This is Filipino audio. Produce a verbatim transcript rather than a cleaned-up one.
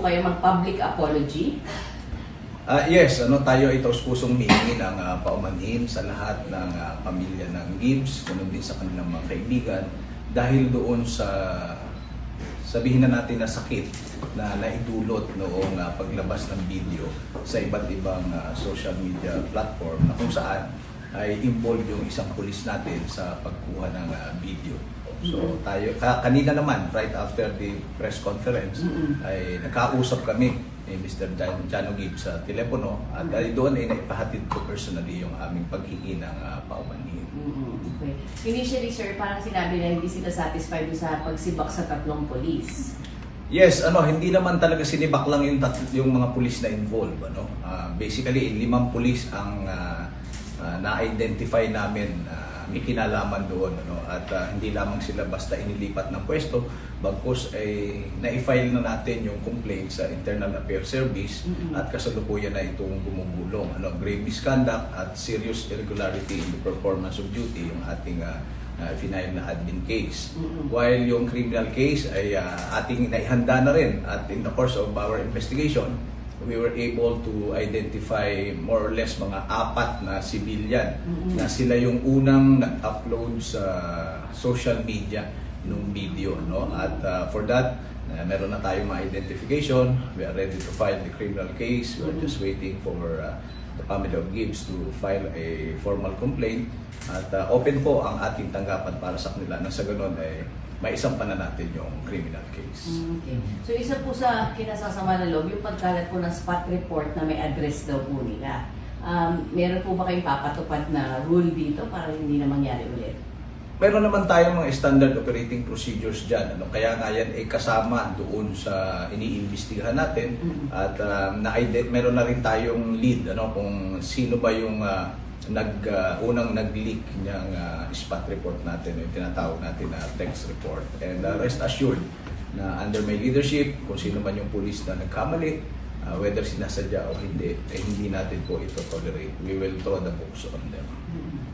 kayo mag-public apology? Uh, yes, ano, tayo ay taus-pusong hihingi ng uh, paumanhin sa lahat ng uh, pamilya ng Gibbs, kuno din sa kanilang mga kaibigan, dahil doon sa, sabihin na natin na sakit na naidulot noong uh, paglabas ng video sa iba't ibang uh, social media platform na kung saan ay involved yung isang pulis natin sa pagkuha ng uh, video. So tayo, ka, kanina naman, right after the press conference, mm-hmm. ay nakausap kami ni Mister Jano Gibbs sa telepono at mm-hmm. doon ay naipahatid ko personally yung aming paghingi ng uh, paumanhin. Mm-hmm. Okay. Initially, sir, parang sinabi na hindi sila satisfied sa pagsibak sa tatlong polis. Yes, ano, hindi naman talaga sinibak lang yung, yung mga pulis na involved. Ano? Uh, basically, limang pulis ang uh, uh, na-identify namin uh, may kinalaman doon. Ano? At uh, hindi lamang sila basta inilipat ng pwesto, bagkus ay na-file na natin yung complaint sa Internal Affairs Service mm-hmm. at kasalukuyan na itong gumugulong. Ano? Grave misconduct at serious irregularity in the performance of duty yung ating uh, Uh, final na admin case. Mm-hmm. While yung criminal case ay uh, ating naihanda na rin at in the course of our investigation, we were able to identify more or less mga apat na civilian mm-hmm. na sila yung unang nag-upload sa social media nung video. No? At uh, for that, uh, meron na tayong mga identification. We are ready to file the criminal case. We are just waiting for uh, the family of Gibbs to file a formal complaint. At uh, open po ang ating tanggapan para sa kanila na sa ganun ay eh, maisampan na natin yung criminal case. Okay. So isa po sa kinasasama na loob, yung pagkalat po ng spot report na may address daw po nila. Um, meron po ba kayong papatupad na rule dito para hindi na mangyari ulit? Meron naman tayong mga standard operating procedures dyan. Ano? Kaya nga yan ay kasama doon sa iniimbestigahan natin. Mm-hmm. At uh, na meron na rin tayong lead ano? Kung sino ba yung uh, nag uh, unang nag-leak niyang uh, spot report natin, yung tinatawag natin na text report. And uh, rest assured na under my leadership, kung sino man yung police na nagkamali, uh, whether sinasadya o hindi, eh, hindi natin po ito tolerate. We will throw the books on them. Mm-hmm.